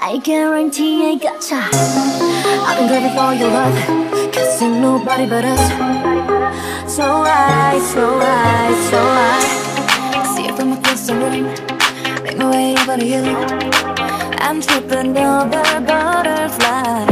I guarantee I gotcha. I've been craving for your love, 'cause ain't nobody but us. So right, so right, so right. See it from across the room, make my way over to you. I'm tripping over butterflies.